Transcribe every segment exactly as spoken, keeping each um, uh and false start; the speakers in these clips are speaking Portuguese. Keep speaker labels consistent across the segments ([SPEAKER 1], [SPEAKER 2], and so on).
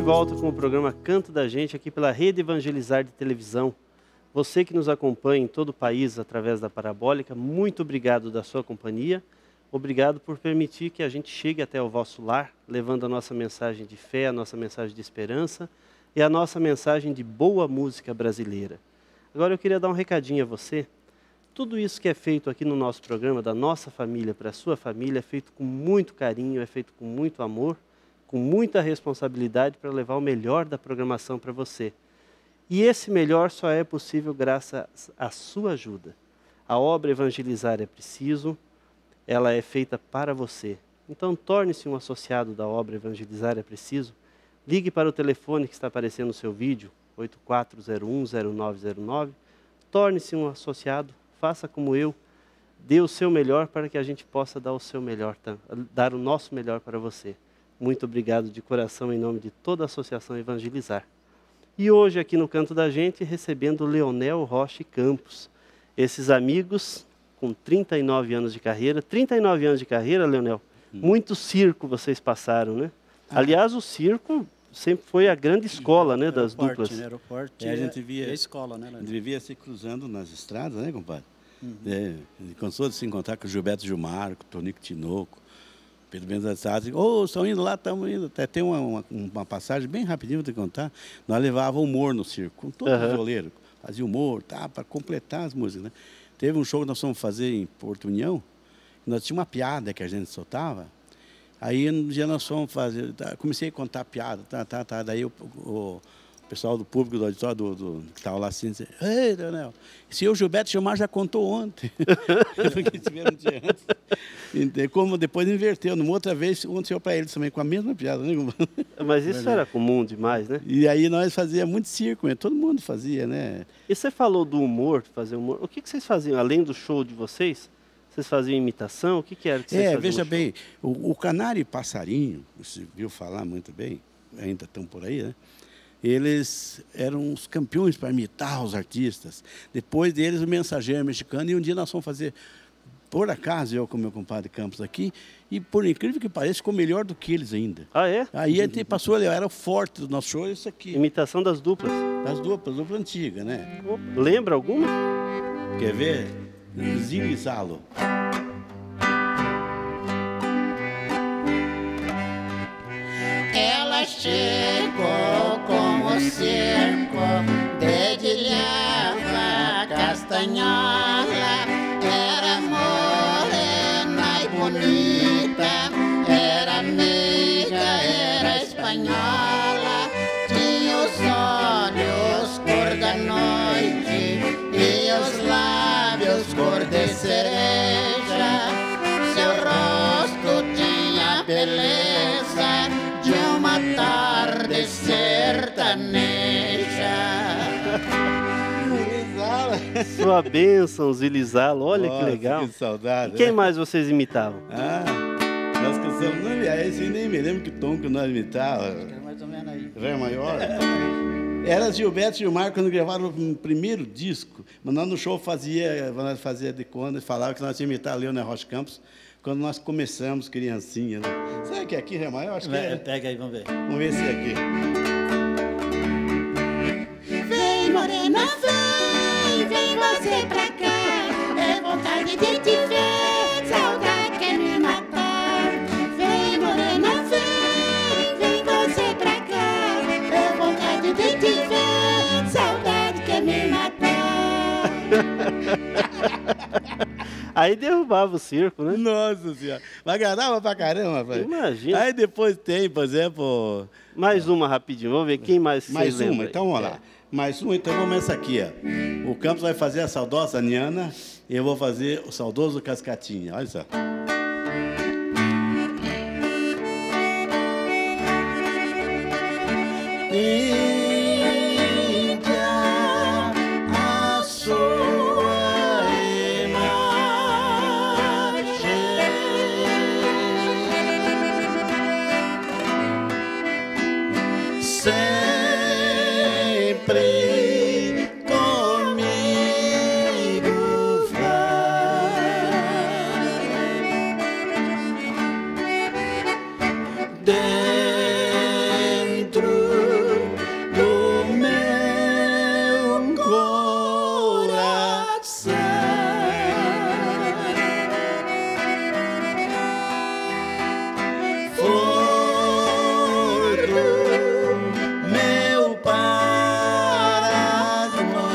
[SPEAKER 1] volta com o programa Canto da Gente aqui pela Rede Evangelizar de Televisão. Você que nos acompanha em todo o país através da Parabólica, muito obrigado da sua companhia. Obrigado por permitir que a gente chegue até o vosso lar, levando a nossa mensagem de fé, a nossa mensagem de esperança e a nossa mensagem de boa música brasileira. Agora eu queria dar um recadinho a você. Tudo isso que é feito aqui no nosso programa, da nossa família para a sua família, é feito com muito carinho, é feito com muito amor, com muita responsabilidade para levar o melhor da programação para você. E esse melhor só é possível graças à sua ajuda. A obra Evangelizar é Preciso, ela é feita para você. Então torne-se um associado da obra Evangelizar é Preciso. Ligue para o telefone que está aparecendo no seu vídeo, oito quatro zero um zero nove zero nove. Torne-se um associado, faça como eu. Dê o seu melhor para que a gente possa dar o seu melhor, dar o nosso melhor para você. Muito obrigado de coração em nome de toda a Associação Evangelizar. E hoje aqui no Canto da Gente, recebendo Leonel Rocha Campos. Esses amigos com trinta e nove anos de carreira. trinta e nove anos de carreira, Leonel. Hum. Muito circo vocês passaram, né? Ah. Aliás, o circo sempre foi a grande escola, né, das
[SPEAKER 2] aeroporto,
[SPEAKER 1] duplas.
[SPEAKER 2] Né? Aeroporto
[SPEAKER 3] é, a gente via
[SPEAKER 2] a escola, né?
[SPEAKER 3] A gente vivia se cruzando nas estradas, né, compadre?
[SPEAKER 2] Uhum.
[SPEAKER 3] É, cansou de se encontrar com o Gilberto Gilmar, com o Tonico Tinoco, Pedro Benzo da Estrada. Ô, oh, estão indo lá, estamos indo. Até tem uma, uma, uma passagem bem rapidinho, vou te contar. Nós levávamos humor no circo, com todo uhum. o violeiro. Fazia humor, tá, para completar as músicas, né? Teve um show que nós fomos fazer em Porto União, nós tínhamos uma piada que a gente soltava, aí um dia nós fomos fazer, comecei a contar piada, tá, tá, tá, daí o, o pessoal do público do auditório, do, do, que estava lá assim, dizia, ei, Leonel, se o Gilberto Gilmar já contou ontem, porque tivemos um dia antes, e como depois inverteu, numa outra vez, aconteceu para eles também, com a mesma piada, né?
[SPEAKER 1] Mas isso era comum demais, né?
[SPEAKER 3] E aí nós fazíamos muito circo, né? Todo mundo fazia, né?
[SPEAKER 1] E você falou do humor, fazer humor, o que, que vocês faziam, além do show de vocês? Vocês faziam imitação? O que, que era que vocês
[SPEAKER 3] é,
[SPEAKER 1] faziam? É,
[SPEAKER 3] veja bem, o, o Canário e Passarinho, você viu falar muito bem, ainda estão por aí, né? Eles eram os campeões para imitar os artistas. Depois deles, o Mensageiro Mexicano, e um dia nós fomos fazer, por acaso, eu com meu compadre Campos aqui, e por incrível que pareça, ficou melhor do que eles ainda.
[SPEAKER 1] Ah, é?
[SPEAKER 3] Aí a gente passou, era o forte do nosso show, isso aqui.
[SPEAKER 1] Imitação das duplas.
[SPEAKER 3] Das duplas, dupla antiga, né?
[SPEAKER 1] Lembra alguma?
[SPEAKER 3] Quer ver? Zilo e Zalo.
[SPEAKER 4] Ela chegou com o circo, dedilhava castanhola, era morena e bonita, era meiga, era espanhola, tinha os olhos cor da noite e os lábios cor de cereja, seu rosto tinha beleza de uma tarde sertaneja.
[SPEAKER 1] Sua bênção, Zilizalo, olha
[SPEAKER 3] Nossa,
[SPEAKER 1] que legal.
[SPEAKER 3] Que saudade.
[SPEAKER 1] E quem
[SPEAKER 3] né?
[SPEAKER 1] mais vocês imitavam?
[SPEAKER 3] Ah, nós cantamos, não, esse nem me lembro que tom que nós imitávamos.
[SPEAKER 2] Era mais ou menos aí.
[SPEAKER 3] Ré maior. Era Gilberto Gilmar quando gravaram o primeiro disco, mas nós no show fazia, nós fazia de conta, falava que nós tínhamos imitado Leonel Rocha Campos quando nós começamos criancinha, né? Sabe que aqui, Ré maior? Acho que é.
[SPEAKER 2] Pega aí, vamos ver.
[SPEAKER 3] Vamos ver se é aqui.
[SPEAKER 4] Vem, morena, vem, vem você pra cá, é vontade de te ver, saudade quer me matar. Vem, morena, vem, vem você pra cá, é vontade de te ver, saudade quer me matar.
[SPEAKER 1] Aí derrubava o circo, né?
[SPEAKER 3] Nossa Senhora. Mas agradava pra caramba, pai.
[SPEAKER 1] Imagina.
[SPEAKER 3] Aí depois tem, por exemplo...
[SPEAKER 1] Mais uma rapidinho, vamos ver quem mais
[SPEAKER 3] Mais
[SPEAKER 1] vocês
[SPEAKER 3] uma,
[SPEAKER 1] lembram.
[SPEAKER 3] então vamos
[SPEAKER 1] É.
[SPEAKER 3] lá. Mais uma, então começa aqui, ó. O Campos vai fazer a saudosa Niana e eu vou fazer o saudoso Cascatinha. Olha só. Índia, a sua imagem sempre comigo vai. coração. Flor do meu Paraguai.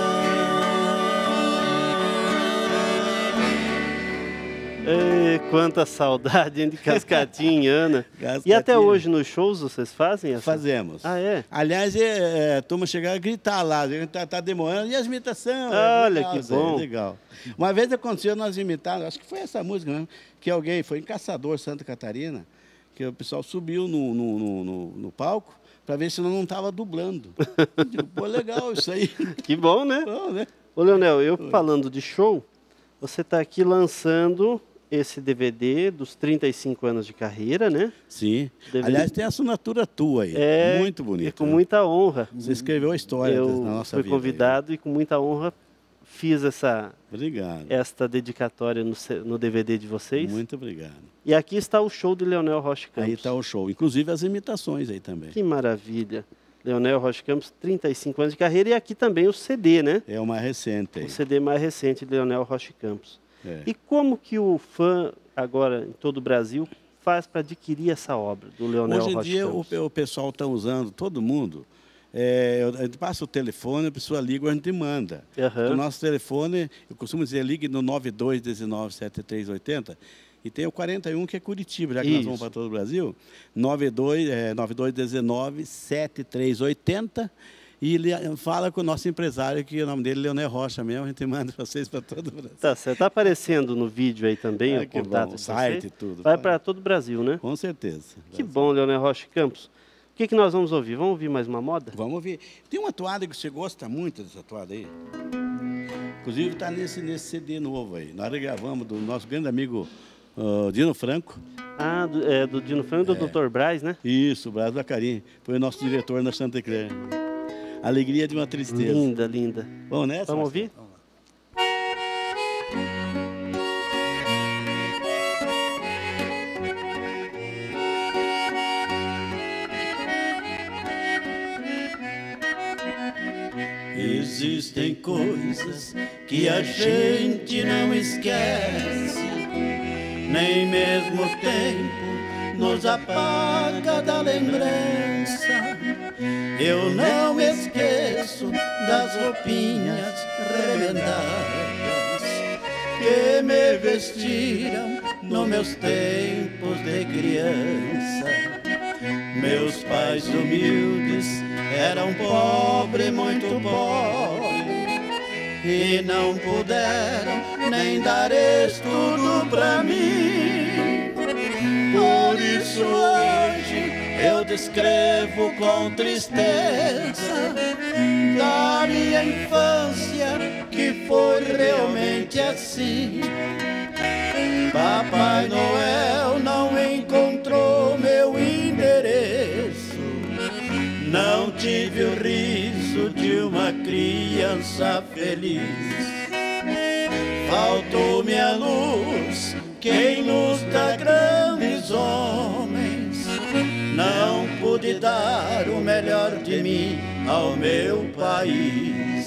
[SPEAKER 1] Ei, quanta saudade, hein, de Cascatinha, Ana.
[SPEAKER 3] Cascatinha.
[SPEAKER 1] E até hoje nos shows vocês fazem essa?
[SPEAKER 3] Fazemos.
[SPEAKER 1] Ah, é?
[SPEAKER 3] Aliás, é, é, a turma chegar a gritar lá, a gente tá, tá demorando. E as imitações?
[SPEAKER 1] Olha,
[SPEAKER 3] legal,
[SPEAKER 1] que
[SPEAKER 3] isso aí,
[SPEAKER 1] bom.
[SPEAKER 3] legal. Uma vez aconteceu, nós imitamos, acho que foi essa música mesmo, que alguém foi em Caçador, Santa Catarina, que o pessoal subiu no, no, no, no, no palco para ver se não estava dublando. Eu digo, pô, legal isso aí.
[SPEAKER 1] Que bom, né?
[SPEAKER 3] Bom, né?
[SPEAKER 1] Ô, Leonel, eu falando de show, você está aqui lançando esse D V D dos trinta e cinco anos de carreira, né?
[SPEAKER 3] Sim.
[SPEAKER 1] D V D.
[SPEAKER 3] Aliás, tem a assinatura tua aí.
[SPEAKER 1] É,
[SPEAKER 3] Muito
[SPEAKER 1] e
[SPEAKER 3] bonito.
[SPEAKER 1] com
[SPEAKER 3] né?
[SPEAKER 1] muita honra.
[SPEAKER 3] Você escreveu a história
[SPEAKER 1] Eu
[SPEAKER 3] da nossa
[SPEAKER 1] fui
[SPEAKER 3] vida.
[SPEAKER 1] convidado e com muita honra fiz essa,
[SPEAKER 3] Aí. Obrigado.
[SPEAKER 1] esta dedicatória no, C- no D V D de vocês.
[SPEAKER 3] Muito obrigado.
[SPEAKER 1] E aqui está o show de Leonel Rocha Campos.
[SPEAKER 3] Aí está o show. Inclusive as imitações aí também.
[SPEAKER 1] Que maravilha. Leonel Rocha Campos, trinta e cinco anos de carreira. E aqui também o C D, né?
[SPEAKER 3] É o mais recente aí.
[SPEAKER 1] O C D mais recente de Leonel Rocha Campos.
[SPEAKER 3] É.
[SPEAKER 1] E como que o fã, agora em todo o Brasil, faz para adquirir essa obra do Leonel
[SPEAKER 3] Hoje em
[SPEAKER 1] Rocha
[SPEAKER 3] dia o,
[SPEAKER 1] Campos?
[SPEAKER 3] o pessoal está usando, todo mundo. É, eu- a gente passa o telefone, a pessoa liga, a gente manda.
[SPEAKER 1] Aham.
[SPEAKER 3] O nosso telefone, eu costumo dizer, ligue no nove dois um nove sete três oito zero. E tem o quarenta e um, que é Curitiba, já que nós vamos
[SPEAKER 1] Isso.
[SPEAKER 3] para todo o Brasil. nove dois, é, nove dois um nove sete três oito zero. E ele fala com o nosso empresário, que o nome dele é Leonel Rocha mesmo, a gente manda vocês para todo o Brasil.
[SPEAKER 1] Tá, você está aparecendo no vídeo aí também,
[SPEAKER 3] Ah,
[SPEAKER 1] o
[SPEAKER 3] que
[SPEAKER 1] contato
[SPEAKER 3] bom,
[SPEAKER 1] de
[SPEAKER 3] site
[SPEAKER 1] vocês.
[SPEAKER 3] e tudo.
[SPEAKER 1] Vai para todo o Brasil, né?
[SPEAKER 3] Com certeza.
[SPEAKER 1] Que bom, Leonel Rocha Campos. O que, que nós vamos ouvir? Vamos ouvir mais uma moda?
[SPEAKER 3] Vamos ouvir. Tem uma toada que você gosta muito dessa toada aí. Inclusive está nesse, nesse C D novo aí. Nós gravamos do nosso grande amigo ah, Dino Franco.
[SPEAKER 1] Ah, do, é, do Dino Franco e do doutor Braz, né?
[SPEAKER 3] Isso, o Brás Bacarim. Foi o nosso diretor na Santa Cruz. Alegria de uma tristeza.
[SPEAKER 1] Linda, linda.
[SPEAKER 3] Vamos nessa?
[SPEAKER 1] Vamos
[SPEAKER 3] Marcelo?
[SPEAKER 1] ouvir?
[SPEAKER 3] Vamos lá. Existem coisas que a gente não esquece, nem mesmo o tempo nos apaga da lembrança. Eu não esqueço das roupinhas remendadas que me vestiram nos meus tempos de criança. Meus pais humildes eram pobres, muito pobres, e não puderam nem dar estudo pra mim. Por isso hoje eu descrevo com tristeza da minha infância, que foi realmente assim. Papai Noel não encontrou meu endereço, não tive o riso de uma criança feliz. Faltou-me a luz, quem luz dá grandes homens. Não pude dar o melhor de mim ao meu país.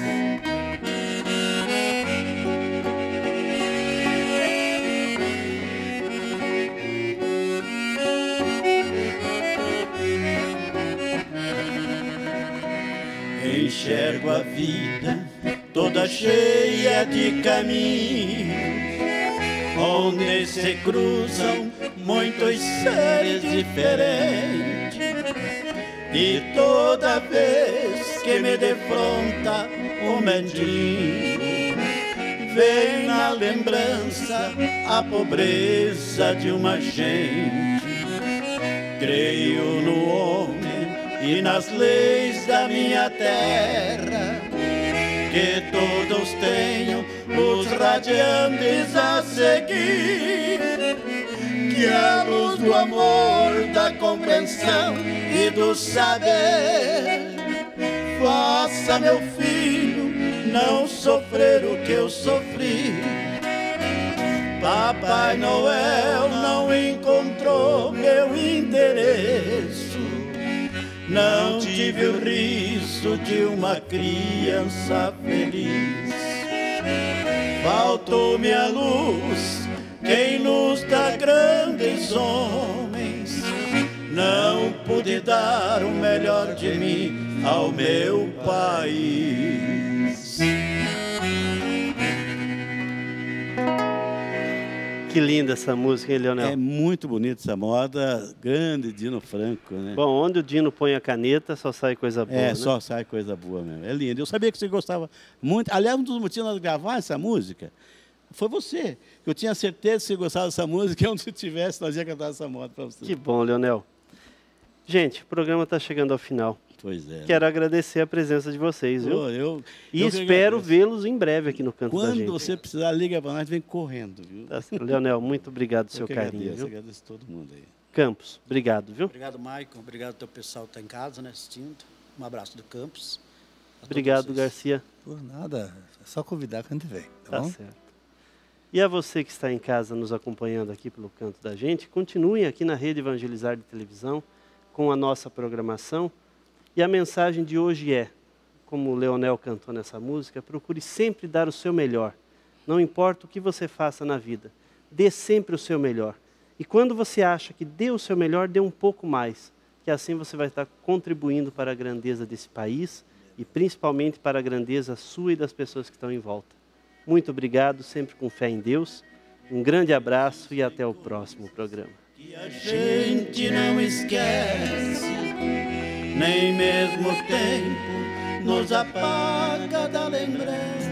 [SPEAKER 3] Enxergo a vida toda cheia de caminhos, onde se cruzam muitos seres diferentes. E toda vez que me defronta o mendigo, vem na lembrança a pobreza de uma gente. Creio no homem e nas leis da minha terra, que todos tenham luz radiantes a seguir, que a luz do amor, da compreensão e do saber faça meu filho não sofrer o que eu sofri. Papai Noel não encontrou meu endereço, não tive o riso de uma criança feliz. faltou-me a luz, quem nos dá grandes homens. Não pude dar o melhor de mim ao meu país.
[SPEAKER 1] Que linda essa música, hein, Leonel?
[SPEAKER 3] É muito bonita essa moda, grande Dino Franco, né?
[SPEAKER 1] Bom, onde o Dino põe a caneta, só sai coisa boa,
[SPEAKER 3] É,
[SPEAKER 1] né?
[SPEAKER 3] só sai coisa boa mesmo. É lindo. Eu sabia que você gostava muito. Aliás, um dos motivos de gravar essa música foi você. Eu tinha certeza que você gostava dessa música e onde você estivesse, nós ia cantar essa moda para você.
[SPEAKER 1] Que bom, Leonel. Gente, o programa está chegando ao final.
[SPEAKER 3] Pois é.
[SPEAKER 1] Quero agradecer a presença de vocês, viu?
[SPEAKER 3] Pô, eu,
[SPEAKER 1] E
[SPEAKER 3] eu
[SPEAKER 1] espero vê-los em breve aqui no Canto da
[SPEAKER 3] Quando
[SPEAKER 1] Gente.
[SPEAKER 3] você precisar, liga para nós, vem correndo, viu?
[SPEAKER 1] Tá certo. Leonel, muito obrigado pelo seu
[SPEAKER 3] eu que
[SPEAKER 1] carinho,
[SPEAKER 3] agradeço,
[SPEAKER 1] viu?
[SPEAKER 3] agradeço todo mundo aí.
[SPEAKER 1] Campos, obrigado, viu?
[SPEAKER 2] Obrigado, Maicon. Obrigado ao teu pessoal que está em casa, né, assistindo. Um abraço do Campos. a todos
[SPEAKER 1] Obrigado,
[SPEAKER 2] vocês.
[SPEAKER 1] Garcia.
[SPEAKER 5] Por nada, é só convidar que a gente vem, tá,
[SPEAKER 1] Tá
[SPEAKER 5] bom?
[SPEAKER 1] certo. E a você que está em casa nos acompanhando aqui pelo Canto da Gente, continuem aqui na Rede Evangelizar de Televisão com a nossa programação. E a mensagem de hoje é, como o Leonel cantou nessa música, procure sempre dar o seu melhor. Não importa o que você faça na vida, dê sempre o seu melhor. E quando você acha que deu o seu melhor, dê um pouco mais, que assim você vai estar contribuindo para a grandeza desse país e principalmente para a grandeza sua e das pessoas que estão em volta. Muito obrigado, sempre com fé em Deus. Um grande abraço e até o próximo programa.
[SPEAKER 3] Que a gente não esquece, nem mesmo o tempo nos apaga da lembrança.